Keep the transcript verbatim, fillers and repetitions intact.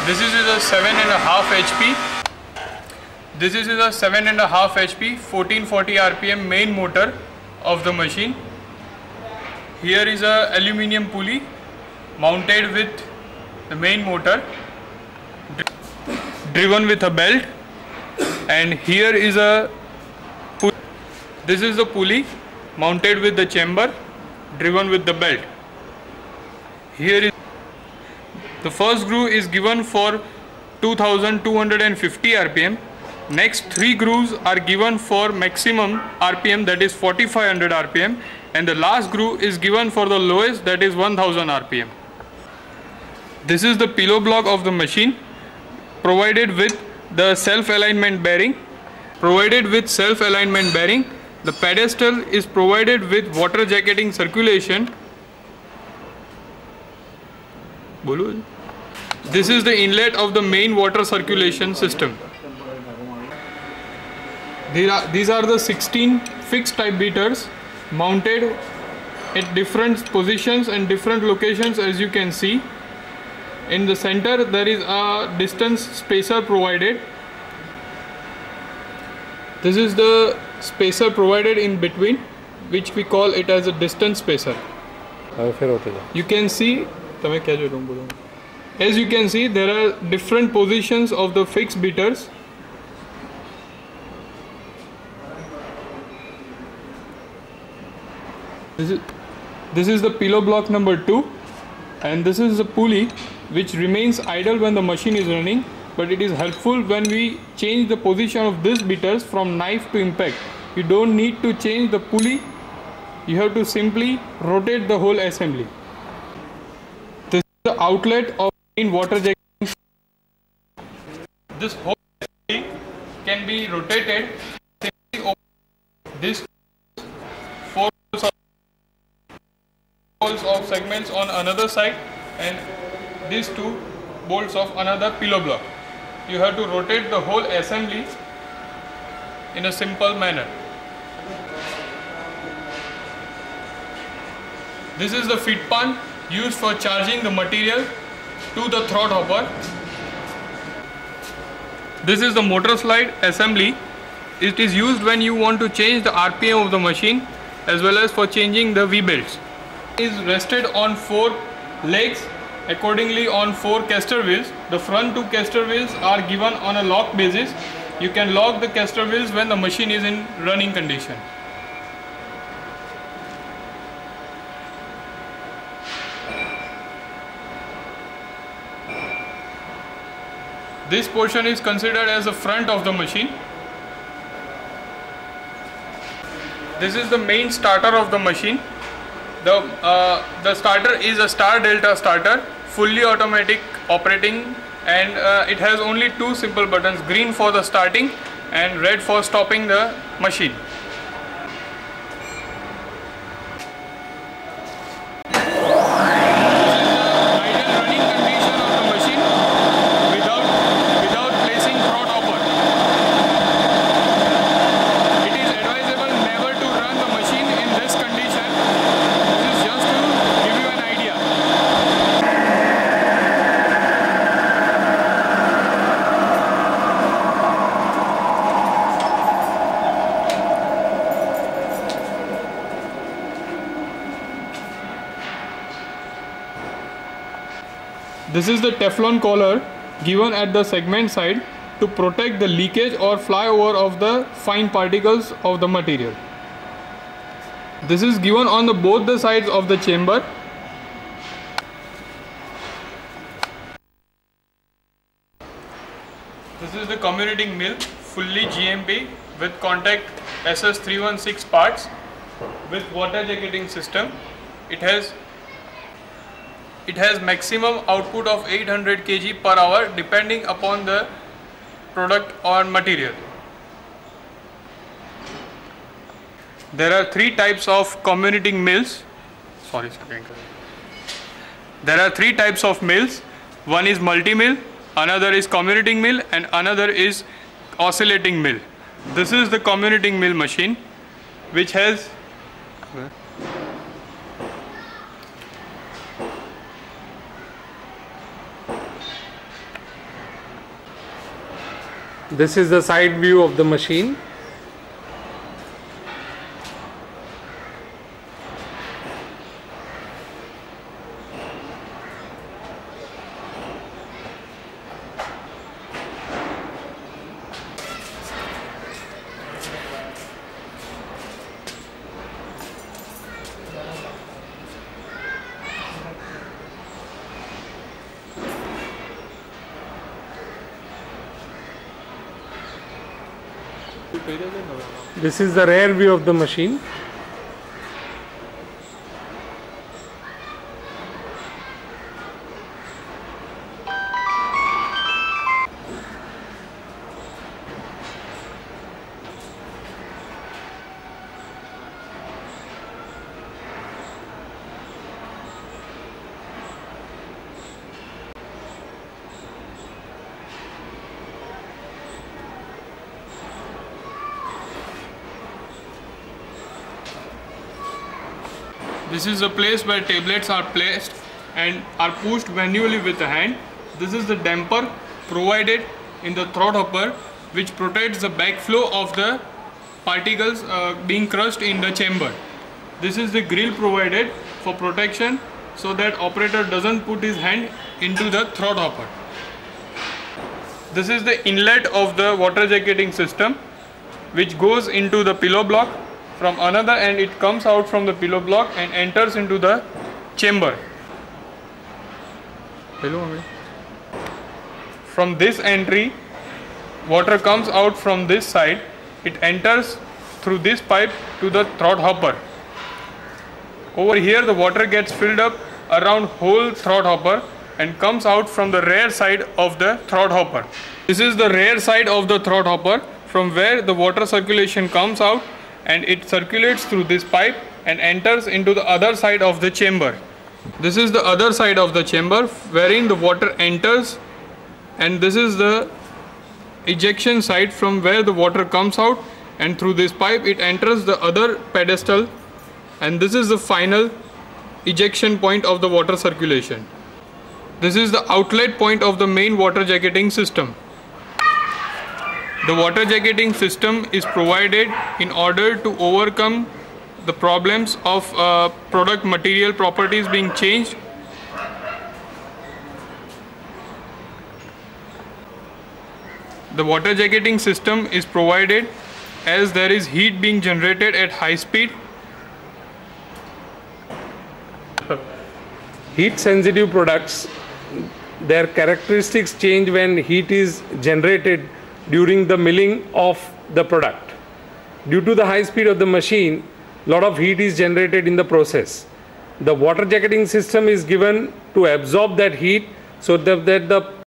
This is with a seven and a half H P. This is with a seven and a half H P, fourteen forty R P M main motor of the machine. Here is a aluminium pulley mounted with the main motor, driven with a belt, and here is a this is the pulley mounted with the chamber, driven with the belt. Here is the first groove is given for two thousand two hundred fifty R P M. Next three grooves are given for maximum R P M, that is forty-five hundred R P M, and the last groove is given for the lowest, that is one thousand R P M. This is the pillow block of the machine, provided with the self-alignment bearing. Provided with self-alignment bearing, the pedestal is provided with water jacketing circulation. This is the inlet of the main water circulation system. These are the sixteen fixed type beaters mounted at different positions and different locations, as you can see. In the center there is a distance spacer provided. This is the spacer provided in between, which we call it as a distance spacer. You can see, as you can see, there are different positions of the fixed beaters. This is, this is the pillow block number two, and this is the pulley which remains idle when the machine is running, but it is helpful when we change the position of these beaters from knife to impact. You don't need to change the pulley, you have to simply rotate the whole assembly. This is the outlet of main water jacketing. This whole assembly can be rotated. Simply open this four bolts of segments on another side and these two bolts of another pillow block. You have to rotate the whole assembly in a simple manner. This is the feed pan used for charging the material to the throat hopper. This is the motor slide assembly. It is used when you want to change the R P M of the machine as well as for changing the V-belts. It is rested on four legs, accordingly on four caster wheels. The front two caster wheels are given on a lock basis. You can lock the caster wheels when the machine is in running condition. This portion is considered as the front of the machine. This is the main starter of the machine. The, uh, the starter is a star delta starter, fully automatic operating, and uh, it has only two simple buttons, green for the starting and red for stopping the machine. This is the Teflon collar given at the segment side to protect the leakage or flyover of the fine particles of the material. This is given on the both the sides of the chamber. This is the communiting mill, fully G M P with contact S S three one six parts with water jacketing system. It has It has maximum output of eight hundred kilograms per hour depending upon the product or material. There are three types of communiting mills. Sorry, sorry. There are three types of mills. One is multi-mill, another is communiting mill, and another is oscillating mill. This is the communiting mill machine, which has This is the side view of the machine. This is the rear view of the machine. This is the place where tablets are placed and are pushed manually with the hand. This is the damper provided in the throat hopper, which protects the backflow of the particles uh, being crushed in the chamber. This is the grill provided for protection so that operator doesn't put his hand into the throat hopper. This is the inlet of the water jacketing system, which goes into the pillow block. From another end it comes out from the pillow block and enters into the chamber. From this entry, water comes out from this side. It enters through this pipe to the throat hopper. Over here the water gets filled up around whole throat hopper and comes out from the rear side of the throat hopper. This is the rear side of the throat hopper, from where the water circulation comes out and it circulates through this pipe and enters into the other side of the chamber. This is the other side of the chamber wherein the water enters, and this is the ejection side from where the water comes out, and through this pipe it enters the other pedestal, and this is the final ejection point of the water circulation. This is the outlet point of the main water jacketing system. The water jacketing system is provided in order to overcome the problems of uh, product material properties being changed. The water jacketing system is provided as there is heat being generated at high speed. Heat sensitive products, their characteristics change when heat is generated during the milling of the product. Due to the high speed of the machine, lot of heat is generated in the process. The water jacketing system is given to absorb that heat so that, that the